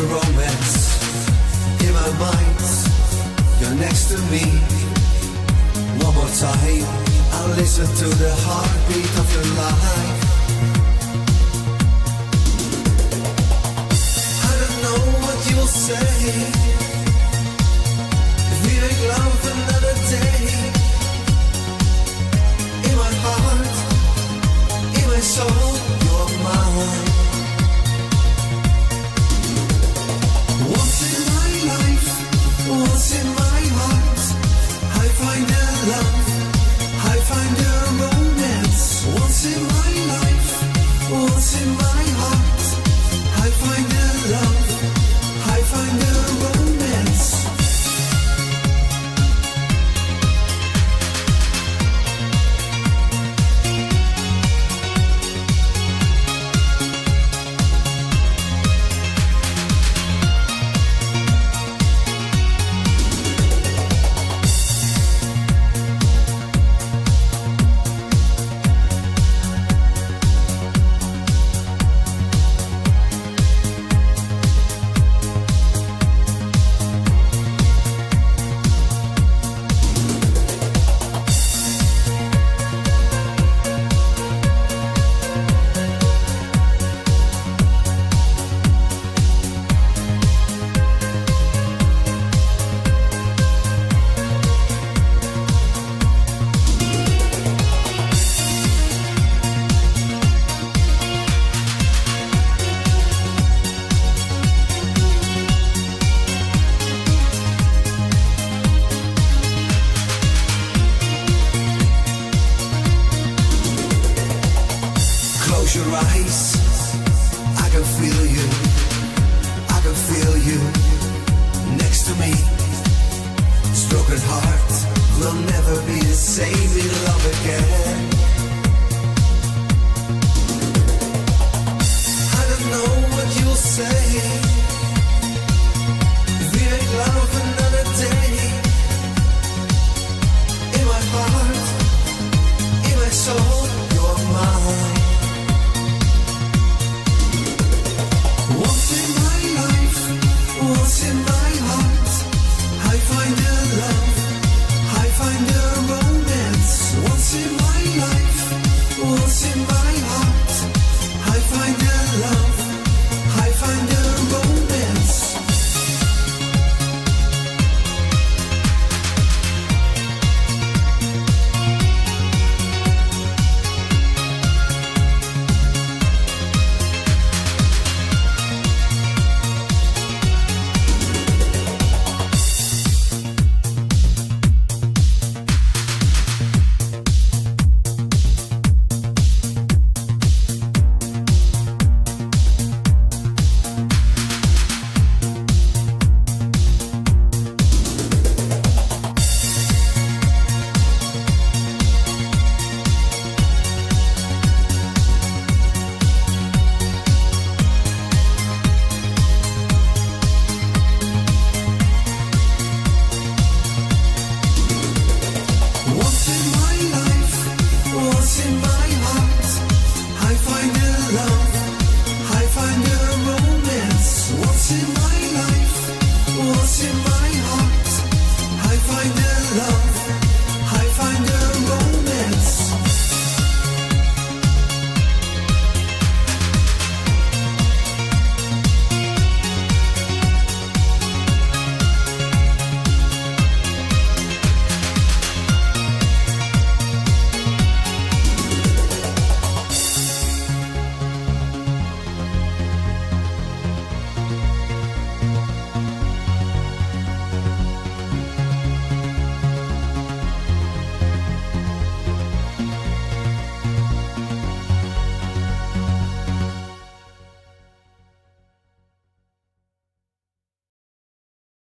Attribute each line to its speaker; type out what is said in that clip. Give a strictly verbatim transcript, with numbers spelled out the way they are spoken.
Speaker 1: romance. In my mind, you're next to me. One more time, I'll listen to the heartbeat of your life. I don't know what you'll say if we make love another day. In my heart, in my soul, you're mine. Once in my life, once in my heart, I find a love, I find a romance. Once in my life, once in my heart, I find a love, I find a romance. Close your eyes, I can feel you, I can feel you next to me. This broken heart will never be the same